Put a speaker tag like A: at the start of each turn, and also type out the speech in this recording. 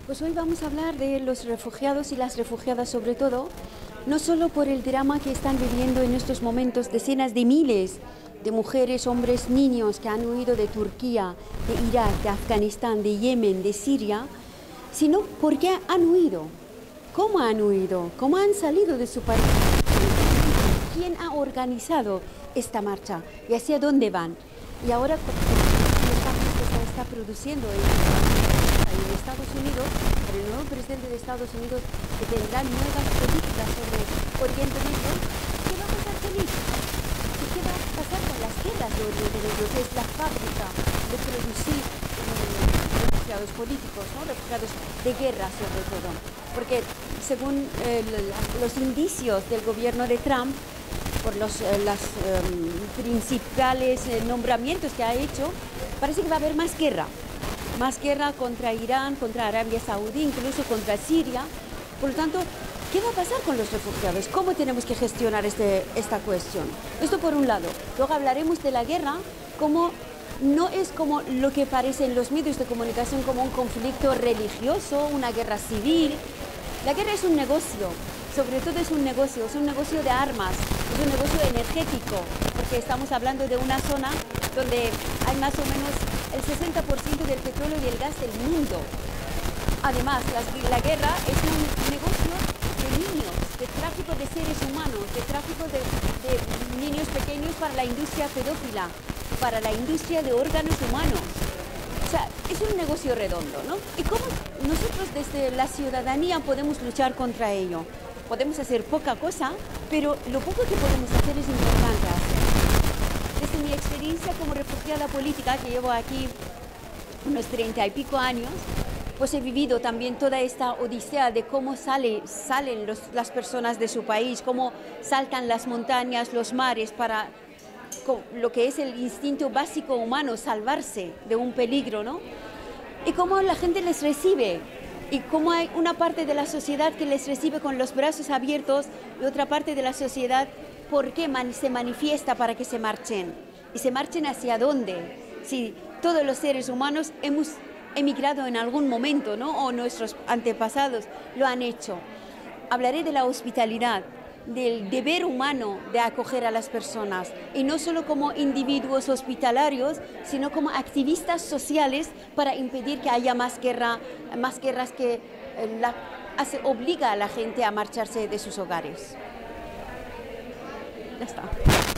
A: Pues hoy vamos a hablar de los refugiados y las refugiadas sobre todo, no solo por el drama que están viviendo en estos momentos decenas de miles de mujeres, hombres, niños que han huido de Turquía, de Irak, de Afganistán, de Yemen, de Siria, sino porque han huido. ¿Cómo han huido? ¿Cómo han salido de su país? ¿Quién ha organizado esta marcha? ¿Y hacia dónde van? Y ahora, los cambios que se está produciendo en Estados Unidos, el nuevo presidente de Estados Unidos, que tendrá nuevas políticas sobre Oriente Medio, ¿qué va a pasar con eso? ¿Y qué va a pasar con las guerras de Oriente Medio, que es la fábrica de producir refugiados políticos, ¿no? Refugiados de guerra sobre todo? Porque según los indicios del gobierno de Trump, por los principales nombramientos que ha hecho, parece que va a haber más guerra contra Irán, contra Arabia Saudí, incluso contra Siria. Por lo tanto, ¿qué va a pasar con los refugiados? ¿Cómo tenemos que gestionar esta cuestión? Esto por un lado. Luego hablaremos de la guerra, como no es como lo que parece en los medios de comunicación, como un conflicto religioso, una guerra civil. La guerra es un negocio, sobre todo es un negocio de armas, es un negocio energético, porque estamos hablando de una zona donde hay más o menos el 60% del petróleo y el gas del mundo. Además, la guerra es un negocio de niños, de tráfico de seres humanos, de tráfico de niños pequeños para la industria pedófila, para la industria de órganos humanos. O sea, es un negocio redondo, ¿no? ¿Y cómo nosotros desde la ciudadanía podemos luchar contra ello? Podemos hacer poca cosa, pero lo poco que podemos hacer es importante hacer. Desde mi experiencia como refugiada política, que llevo aquí unos 30 y pico años, pues he vivido también toda esta odisea de cómo salen las personas de su país, cómo saltan las montañas, los mares para lo que es el instinto básico humano, salvarse de un peligro, ¿no? Y cómo la gente les recibe, y cómo hay una parte de la sociedad que les recibe con los brazos abiertos y otra parte de la sociedad, ¿por qué se manifiesta para que se marchen? ¿Y se marchen hacia dónde? Si todos los seres humanos hemos emigrado en algún momento, ¿no? O nuestros antepasados lo han hecho. Hablaré de la hospitalidad, del deber humano de acoger a las personas, y no solo como individuos hospitalarios, sino como activistas sociales para impedir que haya más guerras que obliga a la gente a marcharse de sus hogares. Ya está.